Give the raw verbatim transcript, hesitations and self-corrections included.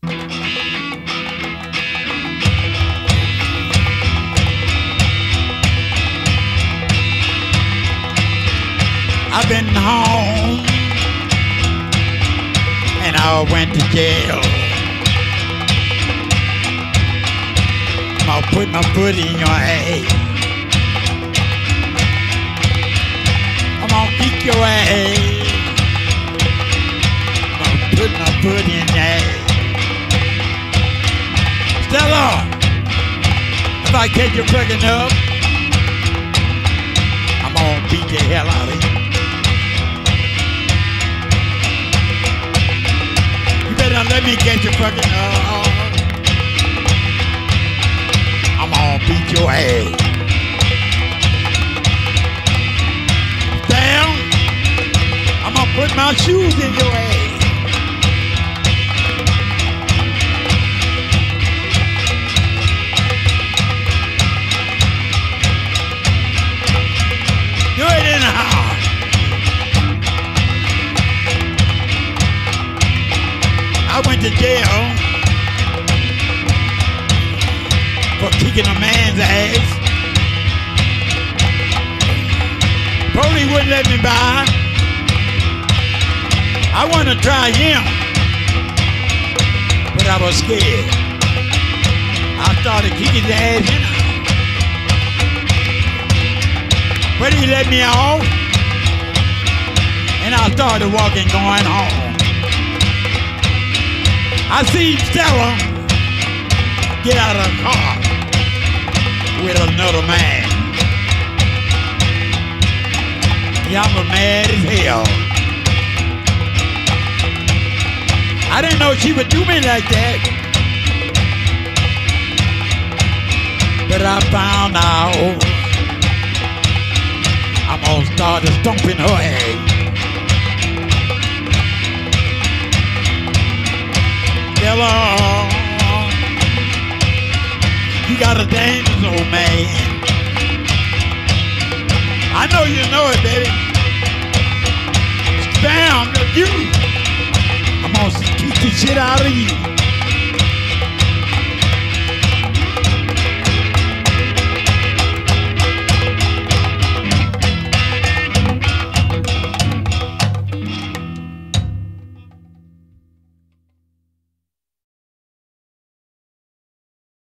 I've been home and I went to jail. I'll put my foot in your ass. I'm gonna kick your ass. I'm gonna put my foot in your ass. Stella, if I catch you fucking up, I'm gonna beat the hell out of you. Now let me get you fucking up. I'm gonna beat your ass. Damn, I'm gonna put my shoes in your ass. Do it anyhow. I went to jail for kicking a man's ass. Police wouldn't let me by. I wanted to try him, but I was scared. I started kicking his ass, you know. But he let me off, and I started walking, going home. I see Stella get out of the car with another man. Yeah, I was mad as hell. I didn't know she would do me like that. But I found out I'm gonna start stomping her ass. Stella, you got a dangerous old man. I know you know it, baby. Bam, you. I'm gonna kick the shit out of you.